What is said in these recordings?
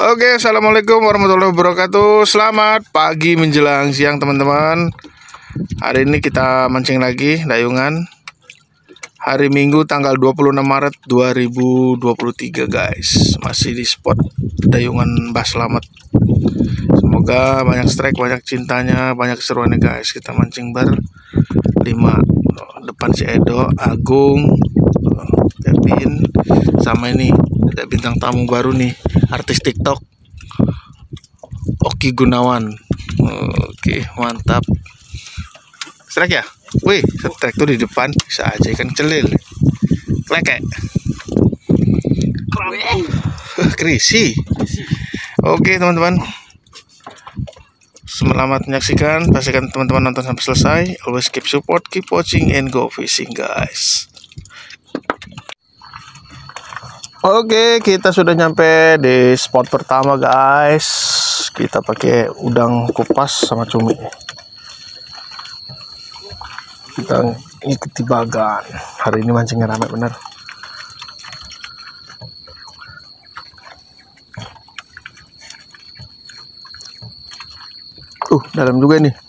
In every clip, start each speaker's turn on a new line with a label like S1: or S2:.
S1: Oke, assalamualaikum warahmatullahi wabarakatuh. Selamat pagi menjelang siang teman-teman. Hari ini kita mancing lagi dayungan. Hari Minggu tanggal 26 Maret 2023 guys. Masih di spot dayungan Mbah Slamet. Semoga banyak strike, banyak cintanya, banyak keseruannya guys. Kita mancing ber-5. Depan si Edo, Agung, Kevin, sama ini ada bintang tamu baru nih, artis TikTok, Oki Gunawan. Oke, mantap. Strike ya? Wih, strike tuh di depan, bisa aja ikan celil. Klekek. Krisi. Oke teman-teman, selamat menyaksikan. Pastikan teman-teman nonton sampai selesai. Always keep support, keep watching, and go fishing guys. Oke, kita sudah nyampe di spot pertama guys. Kita pakai udang kupas sama cumi. Kita ikuti bagan. Hari ini mancingnya ramai bener. Dalam juga nih.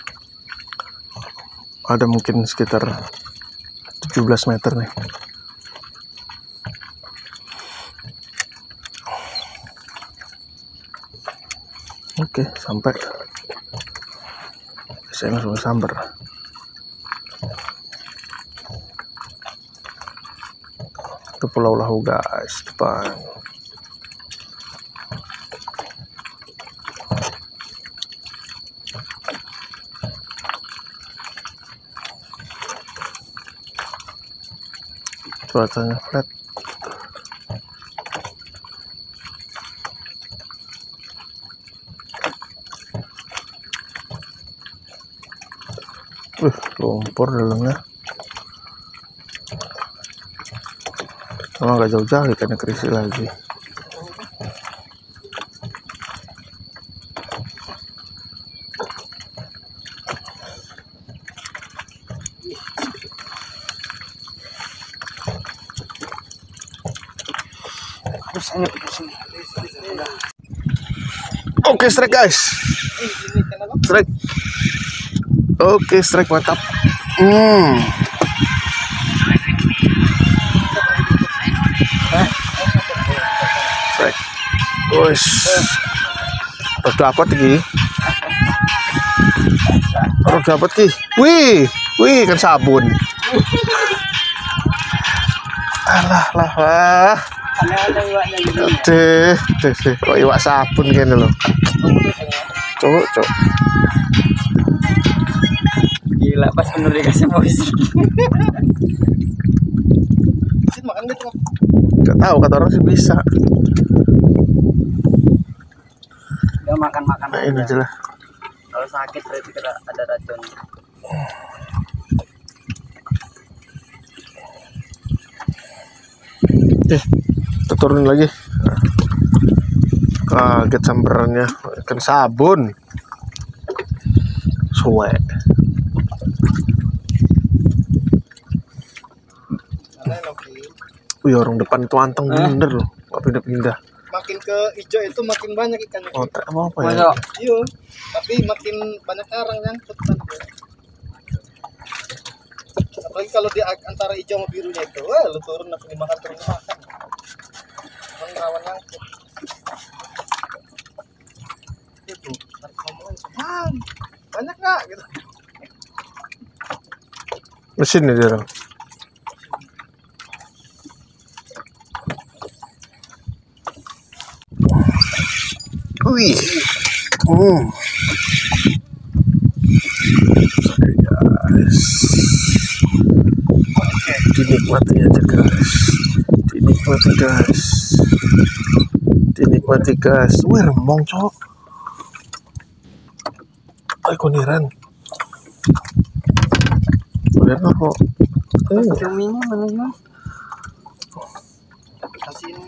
S1: Ada mungkin sekitar 17 meter nih. Oke, sampai. Saya langsung sambar. Itu Pulau Lahu guys, depan. Cuacanya flat. Lumpur dalamnya. Kalau nggak jauh-jauh ikannya kerisi lagi. Oke, strike guys. Strike. Oke, strike mantap. Strike. Wes. Harus dapat lagi. Harus dapat ki. Wih, kan sabun. Alah. Deh. Kok iwak sabun gini loh. Cok.
S2: Gila, pas bener dikasih posisi.
S1: Makan gitu. Gak tahu, kata orang sih bisa.
S2: Udah makan.
S1: Nah, ini aja lah.
S2: Kalau sakit berarti ada racun.
S1: Kita turun lagi. Kaget sambarannya, ikan sabun. Suwe. Wih, orang depan itu anteng bener loh, nggak pindah-pindah.
S3: Makin ke hijau itu makin banyak ikannya.
S1: Oh, apa ya?
S3: Iya, tapi makin banyak karang nyangkut kan. Apalagi kalau di antara hijau sama birunya itu, wah lu turun langsung dimakan. Emang rawan nyangkut. Itu, ngomong, banyak nggak gitu.
S1: Mesin nih dia. Wih. Guys. Dinikmati aja guys. Dinikmati guys. Wih, rembong cok. Koniran. Koniran kok.
S2: Cuminya mana mas?
S3: Kasih ini.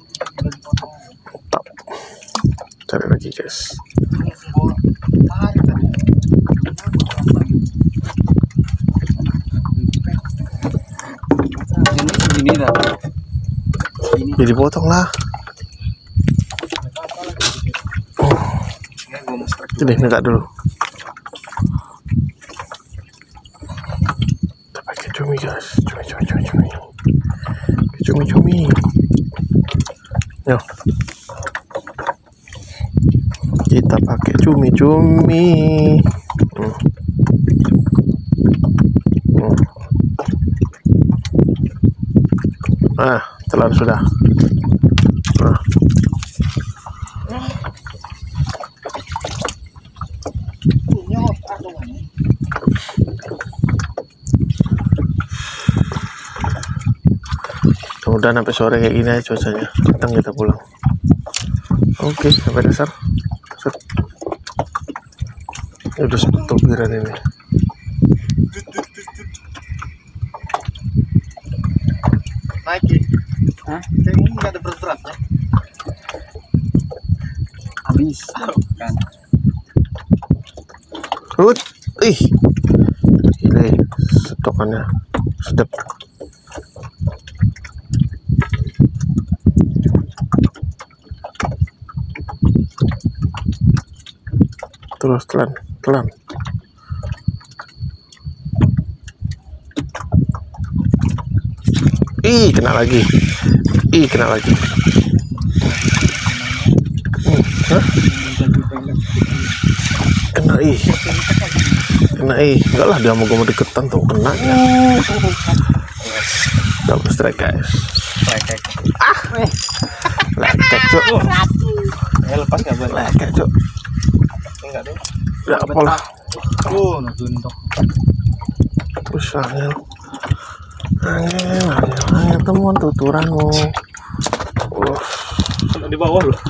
S1: Cari lagi guys.
S2: Ini segini dah.
S1: Jadi potong lah. Sini, minta dulu. Kita pakai cumi guys, cumi. Yo. Kita pakai cumi. Telan sudah. Mudah sampai sore kayak gini aja cuacanya. Datang kita pulang. Oke, sampai dasar. Set. Ini udah sebut topiran ini.
S3: Naiki.
S2: Hah?
S3: Kayaknya nggak ada berat-beratnya.
S2: Habis. Kan.
S1: Ini sedokannya sedap. Terus telan. Kena lagi. Kena enggak lah, dia mau deketan tuh kenanya. Double strike guys. Lekek cok.
S3: Lepas nggak boleh.
S1: Lekek cok.
S3: Enggak deh.
S1: Ya apalah.
S3: Nunjuk.
S1: Terus angin temuan tuturanmu.
S3: Di bawah loh.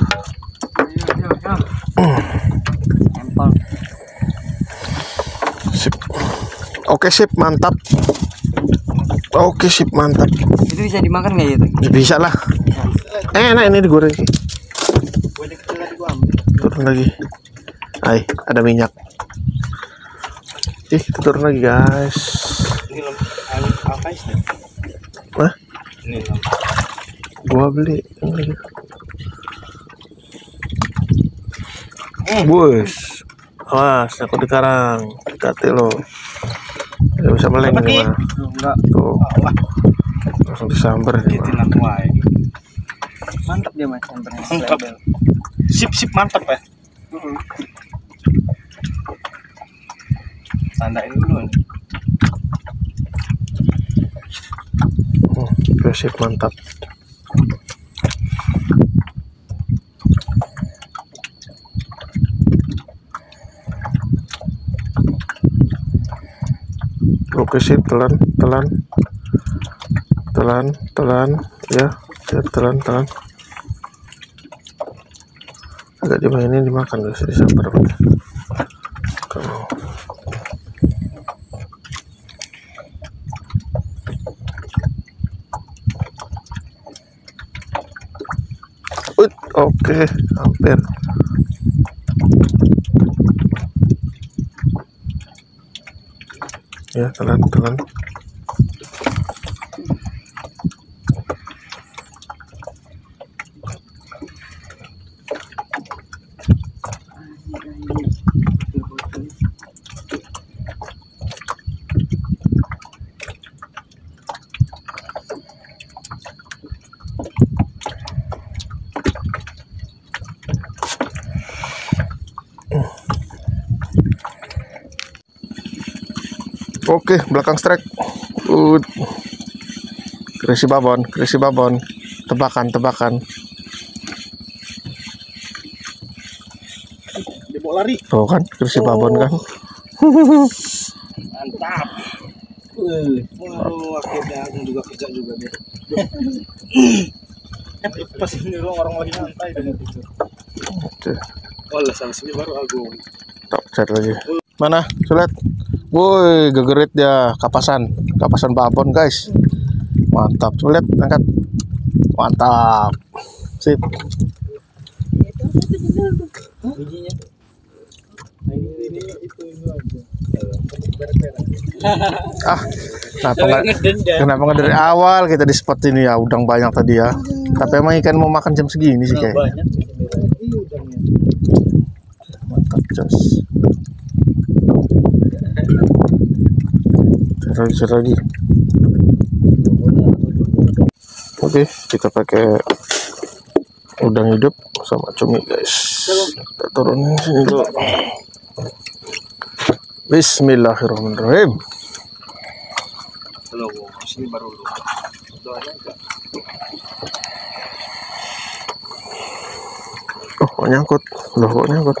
S2: Empal.
S1: Sip. Oke sip, mantap.
S2: Itu bisa dimakan nggak itu?
S1: Bisa lah. Enak ini digoreng.
S3: Banyak kecil tadi gua ambil.
S1: Turun lagi. Ada minyak. Kita turun lagi guys.
S3: Ini apa sih?
S1: Hah?
S3: Ini
S1: Gua beli ini. Bus. Awas, aku di karang. Hati lo. Gak bisa meleng ini mah.
S2: Enggak.
S1: Tuh. Langsung disamber ini mah.
S2: Mantap dia mas.
S3: Mantap. Sip mantap ya. Tandain dulu nih.
S1: Sip mantap. Oke sip, telan ya telan. Agak dimainin, dimakan guys, disambar pakai. Oke, hampir. Ya, telan. Oke, belakang strike. Krisi babon. Tebakan.
S3: Dia mau lari.
S1: Tuh kan, krisi babon kan.
S3: Mantap. Akhirnya aku juga kerja juga deh. Pas ini orang lagi nyantai dengan itu.
S1: Oke.
S3: Walah, sampai sini baru aku.
S1: Top set lagi. Mana? Sulit. Woi, gegerit dia, kapasan babon guys. Mantap, coba lihat, angkat. Mantap. Sip.
S2: Bijinya.
S3: Ini itu aja.
S1: Kenapa nggak dari awal kita di spot ini ya, udang banyak tadi ya. Tapi emang ikan mau makan jam segini sih kayak.
S3: Banyak.
S1: mantap jas. Cari lagi. Oke, kita pakai udang hidup sama cumi guys. Kita turunin sini dulu. Bismillahirrahmanirrahim.
S3: Belum, sini baru lu. Doanya enggak.
S1: Oh, kok nyangkut. Loh, kok nyangkut.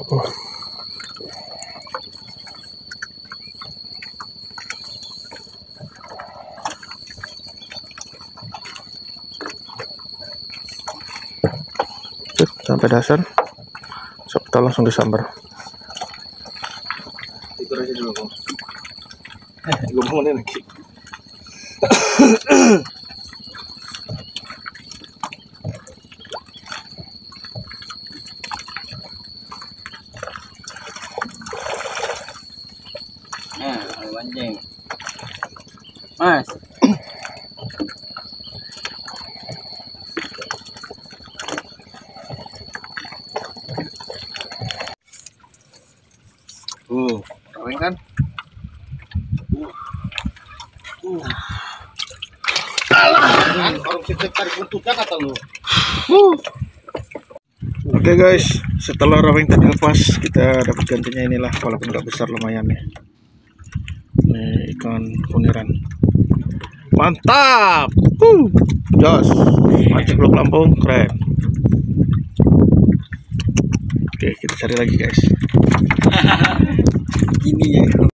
S1: Sampai dasar. Kita langsung disambar.
S3: Tidur aja dulu, Bang. Gue bangunin lagi.
S2: Nah, anjing. Mas.
S1: Kawin kan?
S3: Kan orang sip tarik buntutnya kata lu.
S1: Oke guys, setelah rawing tadi lepas, kita dapat gantinya inilah, walaupun nggak besar lumayan ya. Ini ikan kuniran. Mantap. Jos, mancing Blok Lampung, keren. Oke, kita cari lagi guys.
S2: Gini ya.